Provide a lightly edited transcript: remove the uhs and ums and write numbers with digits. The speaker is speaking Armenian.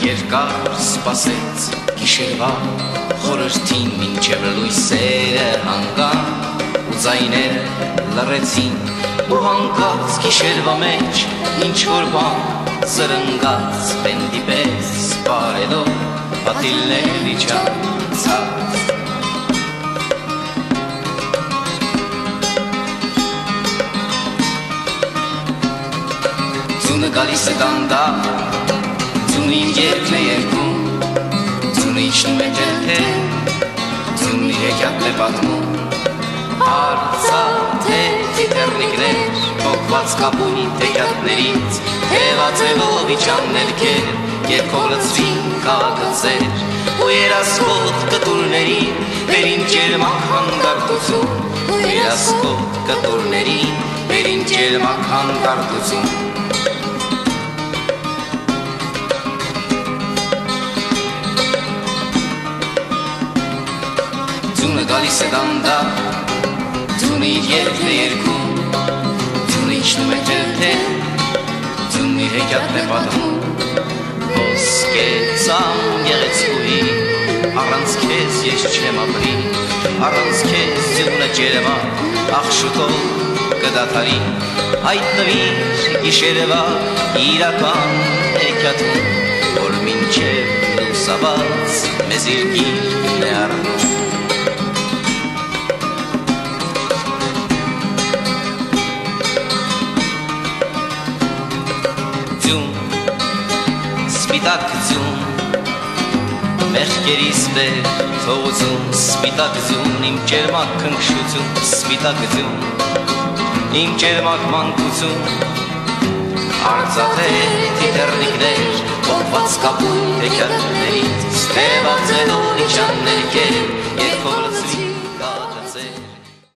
երկար սպասեց գիշերվա խորհրդին մինչև լույսերը հանգան ու ձայները լռեցին ու հանգած գիշերվա մեջ ինչ-որ բան զրնգաց բենդի պես սպարելով պատիլներ իջանցած Ձունը գալիս է դանդաղ Ձունի երկն է երկում Ձունը իջնում է թեթև Ձունի հեքիաթն է պատմում Արծաթե թիթեռնիկներ Փոքված կապույտ հեքիաթներից Թևածևով իջան ներքև Երգով լցրին քաղաքացեր Ու երասկոտ կտուրներին Վերին ջերմակ հանդարտություն Ու երասկոտ կտուրներին Վերին ջերմակ հանդարտություն Ձունը գալիս է դանդաղ Ձունը իր երկն է երկում Ձունը իջնում է թեթև Ձունի հեքիաթն է պատմում Ոսկե ծամ գեղեցկուհի Առանց քեզ ես չեմ ապրի Առանց քեզ ձյունը ջերմակ Ախ շուտով կդադարի Հայտնվիր գիշերվա իրական հեքիաթում Որ մինչև լուսաբաց մեզ իր գիրկն է առնում Սպիտակ ձյուն Մեղքերիս վեր թողություն Սպիտակ ձյուն իմ ջերմակ քնքշություն Սպիտակ ձյուն իմ ջերմակ մանկություն Արծաթե թիթեռնիկներ Փոքված կապույտ հեքիաթներից Թևածելով իջան ներքև Երգով լցրին